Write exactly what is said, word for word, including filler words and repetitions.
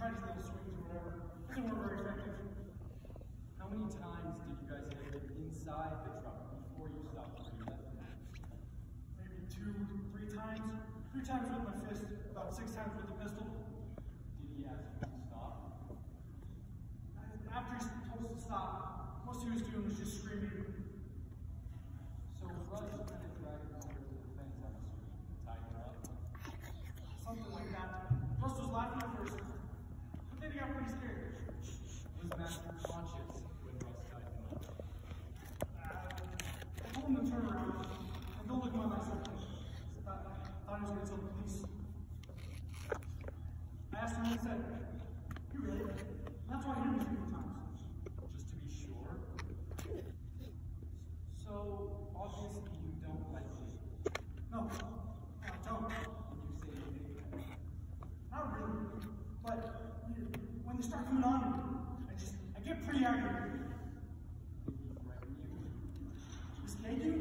tried his little swings or whatever. Doesn't work very effective. How many times did you guys hit him inside the truck before you stopped and you left him? Maybe two, three times. Three times with my fist, about six times with the pistol. Did he ask you to stop? After he told us to stop, most he was doing was just screaming. So Russ kind of dragged him over to the fence, I'm assuming, tied him up. Something like that. Russ was laughing at first, but then he got pretty scared. Was Master conscious when Russ tied him up? Uh, I told him to turn around and don't look at my bicycle. I thought, thought he was going to tell the police. I asked him what he said. You really? And that's why I hit him a few times. Just to be sure. So, obviously you don't like me. No, I don't. Would you say you did? Not really. But when they start coming on me, I just, I get pretty angry. Did he threaten you? Is K doing